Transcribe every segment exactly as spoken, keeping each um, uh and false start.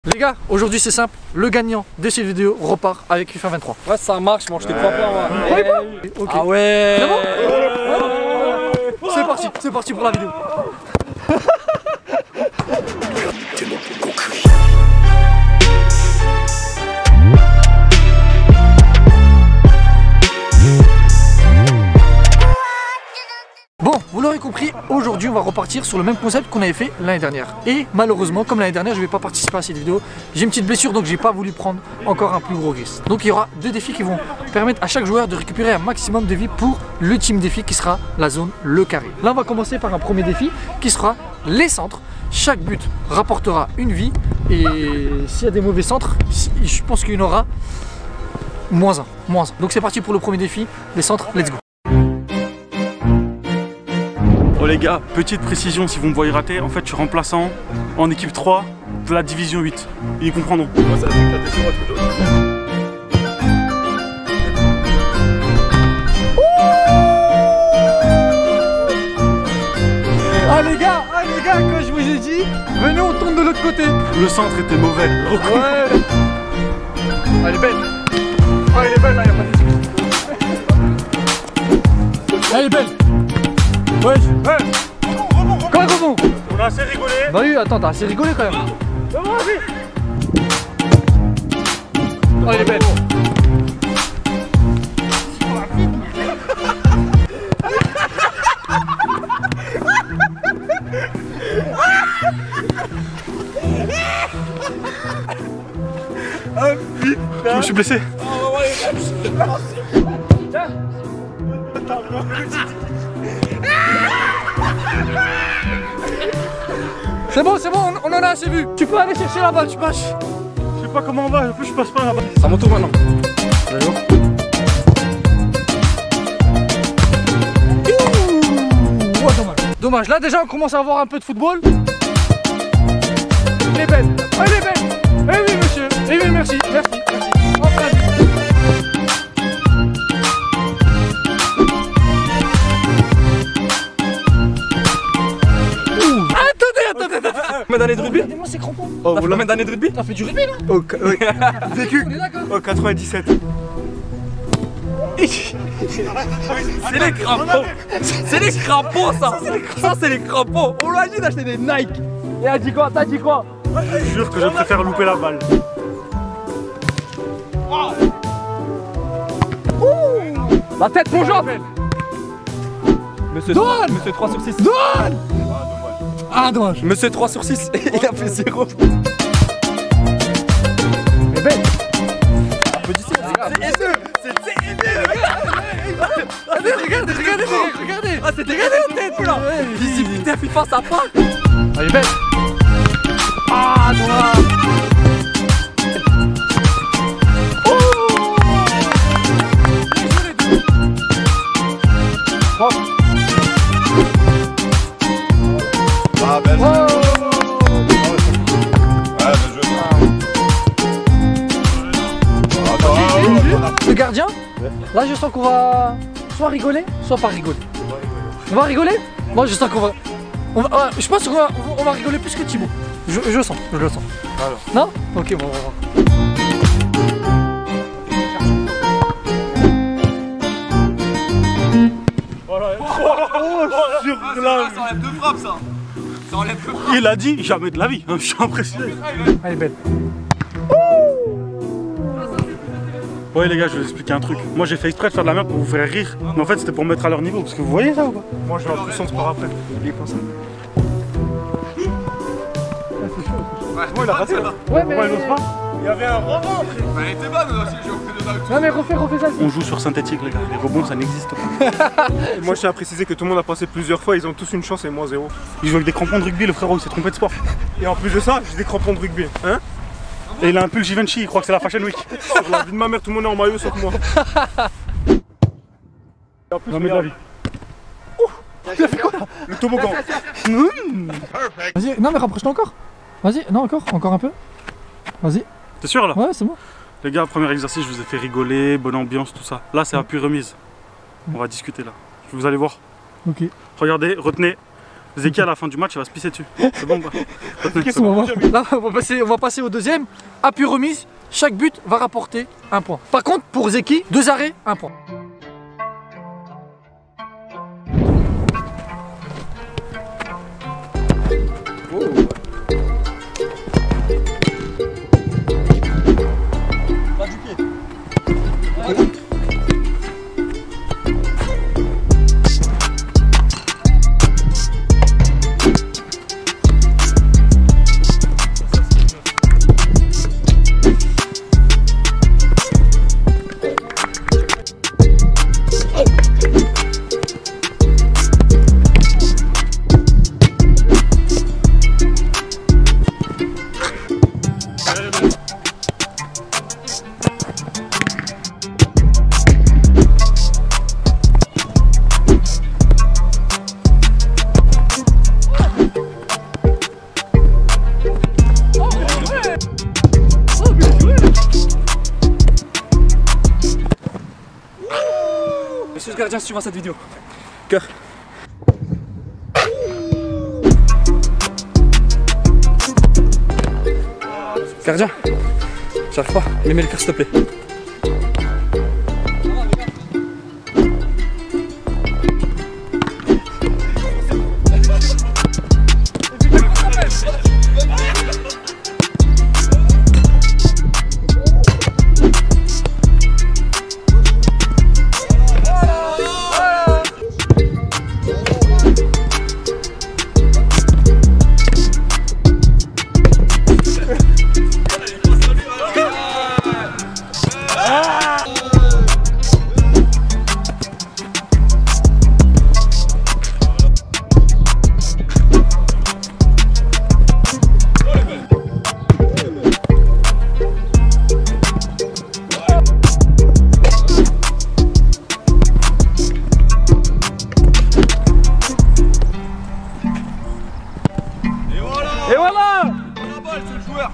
Les gars, aujourd'hui c'est simple, le gagnant de cette vidéo repart avec FIFA vingt-trois. Ouais, ça marche, moi je te crois pas moi. Ouais, ouais. Okay. Ah ouais, c'est bon ouais. C'est parti, c'est parti pour la vidéo. Bon, vous l'aurez compris, aujourd'hui on va repartir sur le même concept qu'on avait fait l'année dernière. Et malheureusement, comme l'année dernière, je ne vais pas participer à cette vidéo. J'ai une petite blessure, donc j'ai pas voulu prendre encore un plus gros risque. Donc il y aura deux défis qui vont permettre à chaque joueur de récupérer un maximum de vie pour l'ultime défi qui sera la zone le carré. Là on va commencer par un premier défi qui sera les centres. Chaque but rapportera une vie et s'il y a des mauvais centres, je pense qu'il y en aura moins un, moins un. Donc c'est parti pour le premier défi, les centres, let's go. Oh les gars, petite précision si vous me voyez rater, en fait je suis remplaçant en équipe trois de la division huit. Ils comprendront. Ah les gars, ah les gars, quand je vous ai dit, venez on tourne de l'autre côté. Le centre était mauvais. Ouais. Ah, elle est belle. Ah elle est belle là, y'a pas de... Elle est belle. Wesh, ouais. Quoi rebond? On a assez rigolé. Bah oui, attends, t'as assez rigolé quand même. Oh, elle est belle. Ah putain. Je me suis blessé. C'est bon, c'est bon, on, on en a assez vu. Tu peux aller chercher la balle, tu passes. Je sais pas comment on va, en plus je passe pas là-bas. C'est à mon tour maintenant. Bonjour. Oh, dommage. Dommage, là déjà on commence à avoir un peu de football. Elle est belle, elle est belle. Eh oui monsieur, eh oui merci, merci, merci. Enfin. Combien d'années de rugby? Moi c'est crampon. Oh, t'as fait combien d'années de rugby? T'as fait du rugby là? Oh, oui. Vécu. On est d'accord. Oh, quatre-vingt-dix-sept. C'est les crampons. C'est les crampons ça. Ça c'est les crampons. On l'a dit d'acheter des Nike. Et elle dit quoi? T'as dit quoi? Je jure que je préfère louper la balle. La tête plongeante. Monsieur, Donne. Monsieur trois sur six. Donne. Ah dommage. Monsieur trois sur six. Il a fait zéro. Elle est belle. Applaudissez les gars. C'est haineux. C'est haineux. Regardez, regardez, regardez, regardez. Ah c'était regardez la tête là. Ici putain FIFA ça part. Elle est belle. Ah dommage. Oh. Ah belle. Oh. Ouais, bien joué. Le gardien, là je sens qu'on va soit rigoler, soit pas rigoler. On va rigoler? Moi je sens qu'on va... On va ouais, je pense qu'on va, on va rigoler plus que Thibaut. Je, je sens, je le sens. Alors. Non? Ok, bon on va voir. Oh, sur la... Ça enlève deux frappes ça. Ça enlève deux frappes. Il a dit jamais de la vie. Je suis impressionné. Elle est belle. Ouais les gars, je vais vous expliquer un truc. Moi j'ai fait exprès de faire de la merde pour vous faire rire. Mais en fait c'était pour me mettre à leur niveau. Parce que vous voyez ça ou pas? Moi je vais en puissance par après. N'oubliez pas ça. Moi il a raté là. Ouais mais... Pourquoi il ose pas? Il y avait un rebond. Elle était bonne aussi, j'ai offert dedans. Non mais refais, refais ça. On joue sur synthétique les gars. Les rebonds ça n'existe pas. Moi je tiens à préciser que tout le monde a passé plusieurs fois, ils ont tous une chance et moi zéro. Il joue avec des crampons de rugby, le frérot il s'est trompé de sport. Et en plus de ça, j'ai des crampons de rugby. Hein? Et il a un pull Givenchy, il croit que c'est la Fashion Week. Sur la vie de ma mère, tout le monde est en maillot sauf moi. Et en plus, Non mais de la vie. Il a fait quoi là? le toboggan. Vas-y, non mais rapproche-toi encore. Vas-y, non encore, encore un peu. Vas-y. T'es sûr là? Ouais c'est bon. Les gars, premier exercice, je vous ai fait rigoler, bonne ambiance, tout ça. Là c'est appui remise. On va discuter là. Vous allez voir. Ok. Regardez, retenez. Zeki à la fin du match il va se pisser dessus. C'est bon, bah. On va, là, on va passer, on va passer au deuxième. Appui remise, chaque but va rapporter un point. Par contre, pour Zeki, deux arrêts, un point. Monsieur le gardien, si tu vois cette vidéo. Cœur. Gardien, j'arrive pas. Mets le cœur s'il te plaît. Et voilà! La balle, c'est le joueur!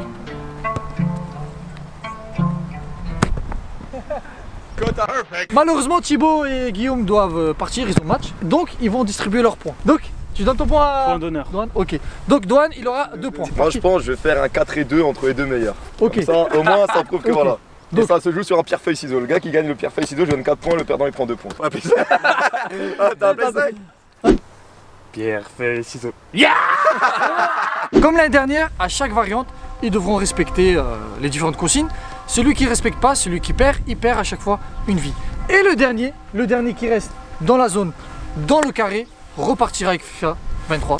Malheureusement, Thibaut et Guillaume doivent partir, ils ont match. Donc, ils vont distribuer leurs points. Donc, tu donnes ton point à Point d'honneur. Douane. Ok. Donc, Douane, il aura deux points. Moi, je pense que je vais faire un quatre et deux entre les deux meilleurs. Ok. Comme ça, au moins, ça prouve que Ok. voilà. Donc- Et ça se joue sur un pierre-feuille-ciseau. Le gars qui gagne le pierre-feuille-ciseau, je donne quatre points, le perdant il prend deux points. Ah, t'as appelé ça? Pierre-feuille-ciseau. Comme l'année dernière, à chaque variante, ils devront respecter euh, les différentes consignes. Celui qui ne respecte pas, celui qui perd, il perd à chaque fois une vie. Et le dernier, le dernier qui reste dans la zone, dans le carré, repartira avec FIFA vingt-trois.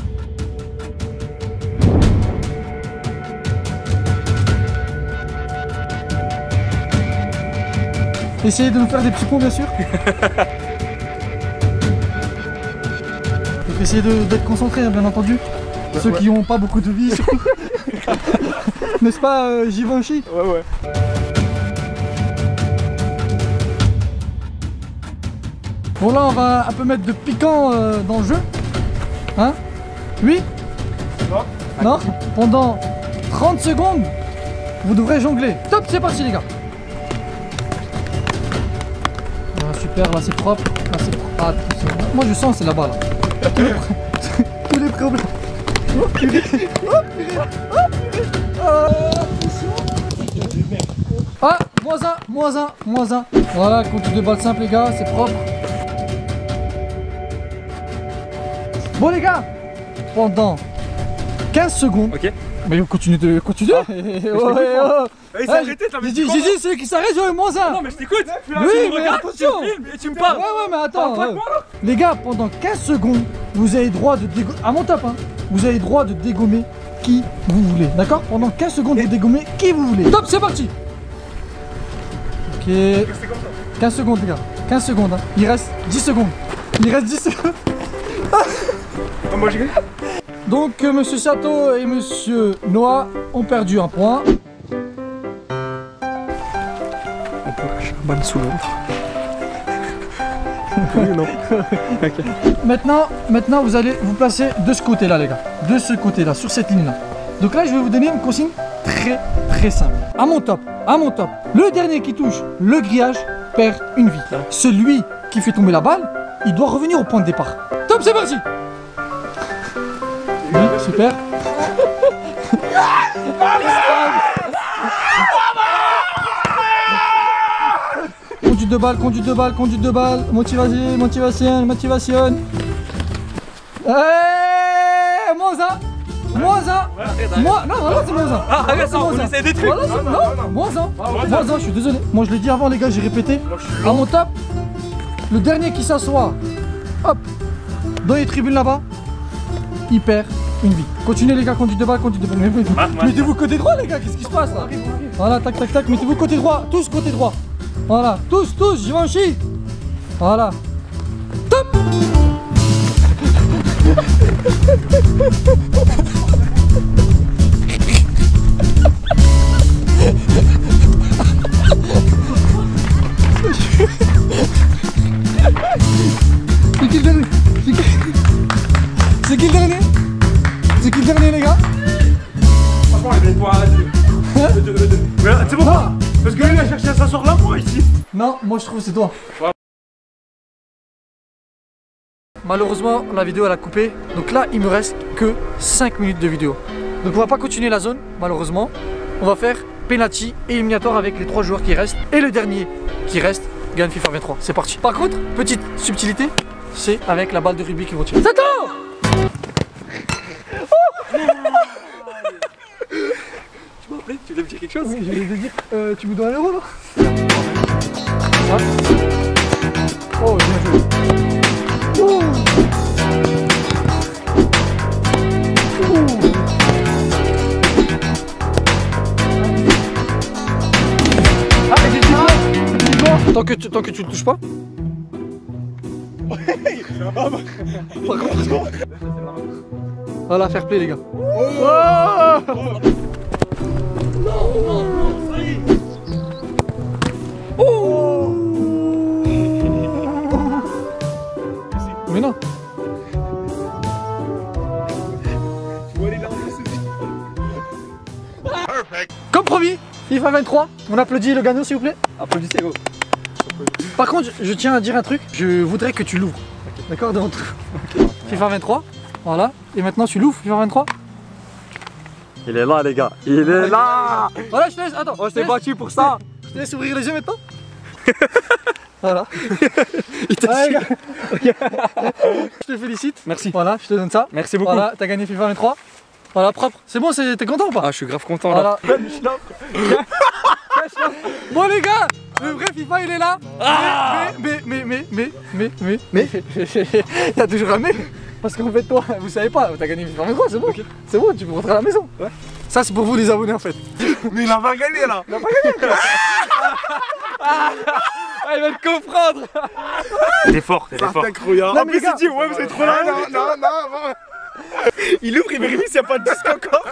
Essayez de nous faire des petits ponts, bien sûr. Donc essayez de- d'être concentrés, hein, bien entendu. Ceux qui n'ont pas beaucoup de vie. N'est-ce pas, euh, Givenchy? Ouais, ouais. Bon, là, on va un peu mettre de piquant euh, dans le jeu. Hein? Oui? Non. Non? Pendant trente secondes, vous devrez jongler. Top, c'est parti, les gars. Ah, super, là, c'est propre. Là, c'est propre. Ah, c'est- moi, je sens, c'est là-bas, là. Tous les pro- Tous les problèmes. Oh, purée. Oh, purée. Oh, purée. Ah, attention. Ah, moins un, moins un, moins un. Voilà, compte de balles simples, les gars, c'est propre. Bon, les gars, pendant quinze secondes. Ok. Mais continue de. Continue. Ah, Ouais, ouais, t'écoute, ouais. Il s'est Ouais, arrêté, t'as J'ai mis dit, du j'ai temps, dit, celui qui s'arrête, j'aurai moins un. Non, mais je t'écoute! Tu Oui, me mais regardes, tu attention. me filmes et tu me Ouais, parles! ouais, mais attends. Parle pas de ouais. moi, là. Les gars, pendant quinze secondes, vous avez droit de dégommer. À mon top, hein. Vous avez droit de dégommer qui vous voulez. D'accord? Pendant quinze secondes, vous dégommez qui vous voulez. Top, c'est parti. Ok. quinze secondes, les gars. quinze secondes. Hein. Il reste dix secondes. Il reste dix secondes. Ah, moi j'ai gagné! Donc, euh, monsieur Sato et monsieur Noah ont perdu un point. On peut lâcher un ban sous l'autre. Oui ou non? Maintenant, maintenant, vous allez vous placer de ce côté-là, les gars. De ce côté-là, sur cette ligne-là. Donc là, je vais vous donner une consigne très, très simple. À mon top, à mon top. Le dernier qui touche le grillage perd une vie. Celui qui fait tomber la balle, il doit revenir au point de départ. Top, c'est parti. Super. Conduite de balle, conduite de balle, conduite de balle. Motivation, motivation, motivation. Eh, moins un. Moins un. Moins, non, voilà, c'est moins un. Ah, regarde ça, Moins on un. essaie des trucs. Voilà, c'est- non, moins un. Moins un, je suis désolé. Moi, je l'ai dit avant, les gars, j'ai répété. À mon top, le dernier qui s'assoit, hop, dans les tribunes là-bas, il perd une vie. Continuez, les gars, conduite de balle, conduite de balle. Mais- mais- Mettez-vous côté droit, les gars, qu'est-ce qui se passe là? Voilà, tac, tac, tac, mettez-vous côté droit, tous côté droit. Voilà, tous, tous, Givenchy. Voilà. Top. C'est qui le dernier? C'est qui... C'est qui le dernier? C'est qui le dernier, les gars? Franchement, il est toi à deux. deux, deux, deux. Mais c'est bon. Non. Parce que lui, il a cherché à s'asseoir là, moi, ici. Non, moi je trouve que c'est toi. Malheureusement, la vidéo elle a coupé. Donc là, il me reste que cinq minutes de vidéo. Donc on va pas continuer la zone, malheureusement. On va faire penalty et éliminatoire avec les trois joueurs qui restent. Et le dernier qui reste gagne FIFA vingt-trois. C'est parti. Par contre, petite subtilité, c'est avec la balle de rugby qu'ils vont tirer. C'est tout. Tu m'as appelé? Tu voulais me dire quelque chose? Oui, je voulais te dire, euh, tu me dois un euro là? Ah. Oh, bien joué. Ouh. Ouh. Ah, j'ai dit quoi? J'ai dit quoi? Tant que tu, tant que tu le touches pas. Par contre. Voilà, fair play les gars. Oh. Oh. Mais non. Comme promis, FIFA vingt-trois, on applaudit le gagnant s'il vous plaît. Applaudissez, gros. Par contre, je tiens à dire un truc, je voudrais que tu l'ouvres. D'accord, devant tout. FIFA vingt-trois, voilà. Et maintenant tu l'ouvres, FIFA vingt-trois. Il est là, les gars. Il est là. Voilà, je te laisse, attends. On je te s'est laisse- battu pour ça. Je te laisse ouvrir les yeux maintenant. Voilà. Il te Ouais, suit. gars. Je te félicite. Merci. Voilà, je te donne ça. Merci beaucoup. Voilà, t'as gagné FIFA vingt-trois. Voilà, propre. C'est bon, c'est- t'es content ou pas? Ah, je suis grave content là. Voilà. Bon les gars, le vrai FIFA il est là. Ah mais, mais, mais, mais, mais, mais, mais, mais, il y a toujours un mais. Parce qu'en fait, toi, vous savez pas, t'as gagné FIFA vingt-trois, c'est bon. Ok. C'est bon, tu peux rentrer à la maison. Ouais. Ça, c'est pour vous les abonnés en fait. Mais il a pas gagné là. Ah, il va te comprendre. T'es fort, t'es fort. Non, En mais plus, les gars- il dit, ouais, vous êtes trop là. Non, non, non, il ouvre, il vérifie s'il n'y a pas de disque encore.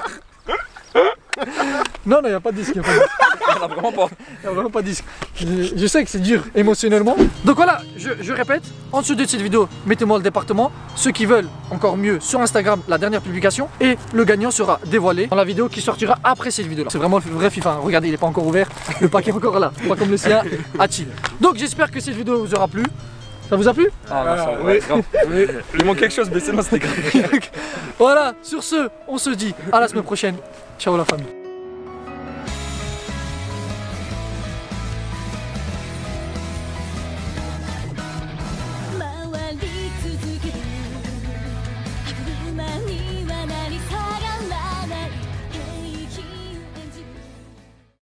Non, non, il n'y a pas de disque. Il n'y a, pas de disque. Ah, vraiment pas. Y a vraiment pas de disque. Je, je sais que c'est dur émotionnellement. Donc voilà, je, je répète, en dessous de cette vidéo, mettez-moi le département. Ceux qui veulent encore mieux sur Instagram, la dernière publication. Et le gagnant sera dévoilé dans la vidéo qui sortira après cette vidéo-là. C'est vraiment le vrai FIFA. hein. Regardez, il n'est pas encore ouvert. Le paquet est encore là. Pas comme le sien, à chill. Donc j'espère que cette vidéo vous aura plu. Ça vous a plu? Ah, bah, ça, ouais, grave. Oui, il manque quelque chose, mais c'est moi, c'était grave. Voilà, sur ce, on se dit à la semaine prochaine. Ciao la famille.